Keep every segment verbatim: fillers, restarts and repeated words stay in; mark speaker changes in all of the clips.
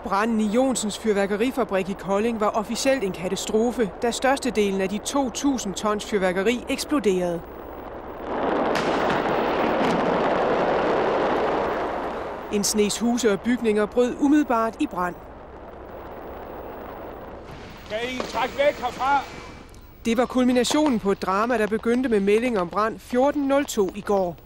Speaker 1: Branden i Jonsens fyrværkerifabrik i Kolding var officielt en katastrofe, da størstedelen af de to tusind tons fyrværkeri eksploderede. En snes huse og bygninger brød umiddelbart i brand.
Speaker 2: Kan I trække væk herfra?
Speaker 1: Det var kulminationen på et drama, der begyndte med melding om brand fjorten nul to i går.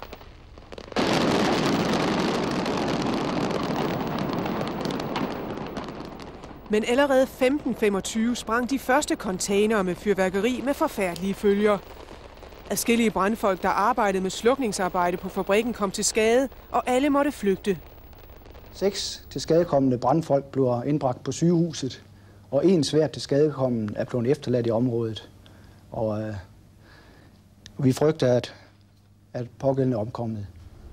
Speaker 1: Men allerede femten femogtyve sprang de første containere med fyrværkeri med forfærdelige følger. Adskillige brandfolk, der arbejdede med slukningsarbejde på fabrikken, kom til skade, og alle måtte flygte.
Speaker 3: Seks tilskadekommende brandfolk blev indbragt på sygehuset, og en svært tilskadekommen er blevet efterladt i området. Og øh, vi frygter, at, at pågældende er omkommet.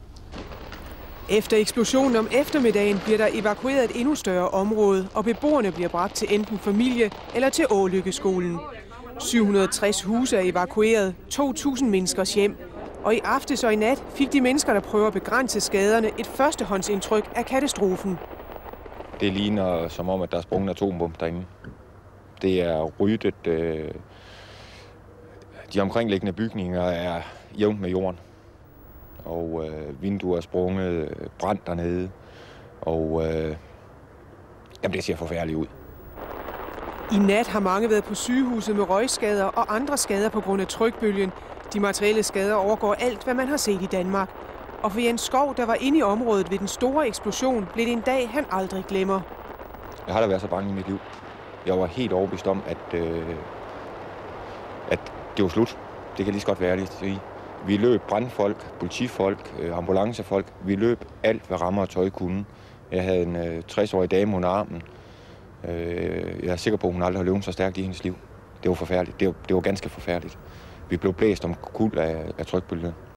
Speaker 1: Efter eksplosionen om eftermiddagen bliver der evakueret et endnu større område, og beboerne bliver bragt til enten familie eller til Ålykkeskolen. syv hundrede og tres huse er evakueret, to tusind menneskers hjem. Og i aftes og i nat fik de mennesker, der prøver at begrænse skaderne, et førstehåndsindtryk af katastrofen.
Speaker 4: Det ligner som om, at der er sprunget en atombombe derinde. Det er ryddet. Øh, de omkringliggende bygninger er jævnt med jorden. Og øh, vinduer er sprunget, brand dernede, og øh, jamen, det ser forfærdeligt ud.
Speaker 1: I nat har mange været på sygehuset med røgskader og andre skader på grund af trykbølgen. De materielle skader overgår alt, hvad man har set i Danmark. Og for Jens Skov, der var inde i området ved den store eksplosion, blev det en dag, han aldrig glemmer.
Speaker 4: Jeg har da været så bange i mit liv. Jeg var helt overbevist om, at, øh, at det var slut. Det kan lige så godt være ærligt at sige. Vi løb brandfolk, politifolk, ambulancefolk. Vi løb alt, hvad rammer og tøj kunne. Jeg havde en øh, tres-årig dame under armen. Øh, jeg er sikker på, at hun aldrig har løbet så stærkt i hendes liv. Det var forfærdeligt. Det var, det var ganske forfærdeligt. Vi blev blæst om kul af, af trykbølgen.